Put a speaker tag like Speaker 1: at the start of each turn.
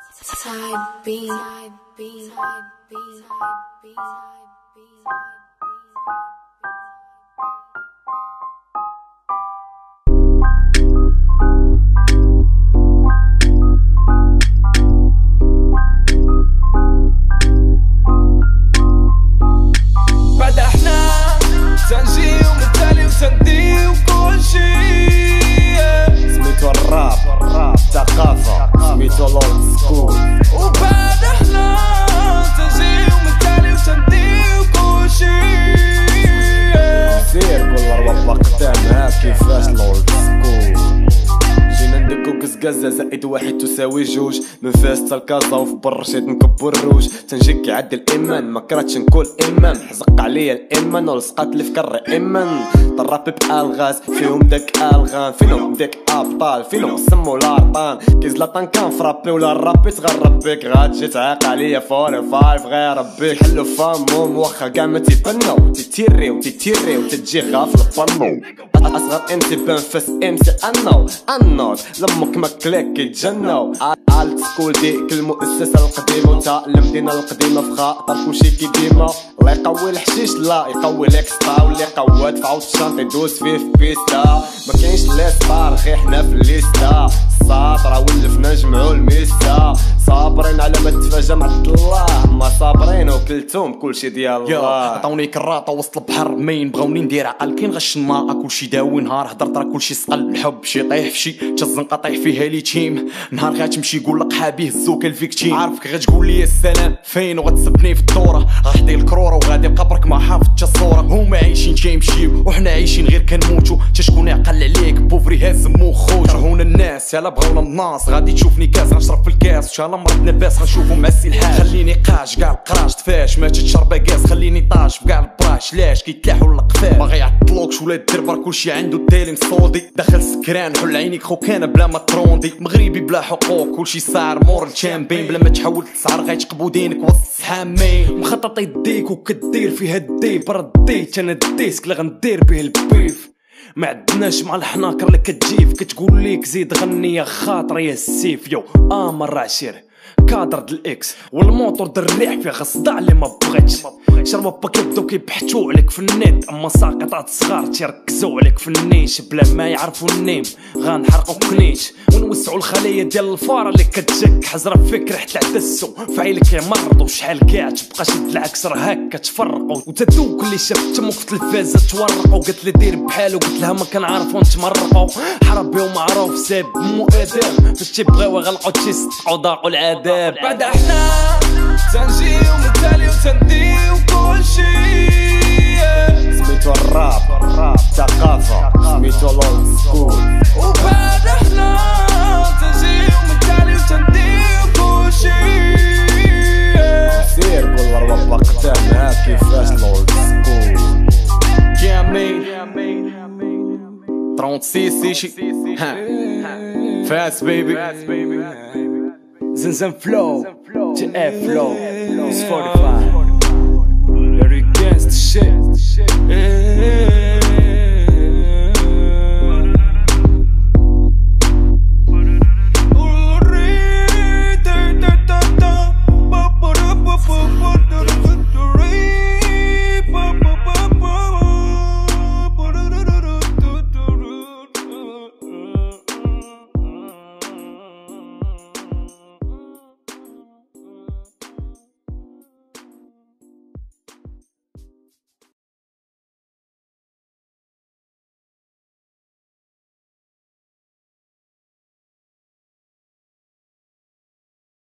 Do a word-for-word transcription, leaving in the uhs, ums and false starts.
Speaker 1: Side B, side B, side B, side B, side B,
Speaker 2: بعد احنا تنجيو من التالي وتنديو كل شي.
Speaker 3: سميتو الراب ثقافة، سميتو الأولد سكول.
Speaker 2: وبعد احنا تنجيو من التالي وتنديو كل شي.
Speaker 3: سير كل أربع قدامها كيفاش الأولد سكول. جينا ندكو قزقزة زائد واحد تساوي جوج، من فاس تا الكازا وفي برشيد نكبر الروج. تنجيك يعدي الإيمان ما كرهتش نكون إيمان، حزق عليا الإيمان ولصقات لي في كر إيمان. طراب بألغاز فيهم داك ألغان، فينهم ديك أبطال فينهم سمو لارطان. كي زلطان كان فرابي ولا رابي تغرب بيك، غاتجي تعاق عليا فوري فايف غير ربيك. حلو فامهم واخا كاع ما تيبنو، تيتيريو تيتيريو تتجي غافل فنو. أصغر امسي بنفس امسي أنو أنو لمك ماكليك كيتجنو. أولد سكول ديك المؤسسة القديمة وتعلم دينا القديمة في خاطر كلشي كي ديما. الله يقوي الحشيش لا يقوي ليكستا، واللي قوات فعاود الشنط يدوز فيه في بيستا. مكاينش ليسبار غير حنا في الليستا، الساطرة ولفنا نجمعو الميستا. صابرين على ما تفاجا مع الله، ما صابرين وكلتهم كلشي ديال الله.
Speaker 4: عطاوني كراطة وسط البحر مين بغاوني ندير عقل. كي نغش الناقة كلشي داوي، نهار هدرت راه كلشي سقل. الحب شي طيح في شي تزنقة طيح فيها لي تيم. نهار غاتمشي يقولك حابيه هزوك الفيكتيم. عارفك غتقول لي السلام فين وغتسبني في الدورة. غاحدي الكرورة وغادي لقبرك ما حافظتش الصورة. هما عايشين تيمشيو وحنا عايشين غير كنموتو. تا شكون يعقل عليك بوفري هاز مو خوت. كرهونا الناس يلا بغاونا الناس، غادي تشوفني كاس غنشرب في الكاس. ان شاء الله مرض لاباس غنشوفو مع السي الحاج. خليني قاش كاع القراش تفاش ما تشرب كاس. خليني طاش في كاع البراش لاش كيتلاحو القفاش. باغي يعطلوكش ولا الدربر كلشي عندو التالي مصودي. داخل سكران حل عينيك خو كان بلا ما تروندي. مغربي بلا حقوق كلشي صار مور الشامبين. بلا ما تحاول تسعر غيتقبو دينك وسط السحامين. مخطط يديك وكدير فيها الديب رديت انا الديسك اللي غندير به البيف. ما عندناش مع الحناكر اللي كتجيف كتقول ليك زيد غني يا خاطر يا السيف. يو اه مرة عشير كادر د الاكس والموتور د الريح فيه غصداع اللي ما بغيتش. شربا كيبداو كيبحثوا عليك في النت، اما ساقطات صغار تيركزوا عليك في النيش. بلا ما يعرفوا النيم غنحرقوا كنيش ونوسعوا الخلايا ديال الفاره اللي كتجك. حزره فيك ريحه العدسو فعيلك يمرضوا. شحال كاع تبقى شد العكس راه هكا تفرقوا. وتدوك اللي شاف تمك في التلفازه تورقوا. قالت لي دير بحالو قلت لها ما كنعرفو نتمرقوا. حربي ومعروف ساب مو ادم فاش تيبغيو غلقوا تيصدقوا ضاعوا العذاب.
Speaker 2: بعد احنا تنجيو من التالي وتنديو كل شي.
Speaker 3: سميتو الراب ثقافة، سميتو الأولد سكول.
Speaker 2: وبعد احنا تنجيو من التالي وتنديو كل شي.
Speaker 3: سير كل أربع قدامها كيفاش الأولد سكول.
Speaker 4: جامي ستة وثلاثين شي فاس بيبي زنزان فلو تي اف فلو
Speaker 2: It's forty-five. Very against the shit.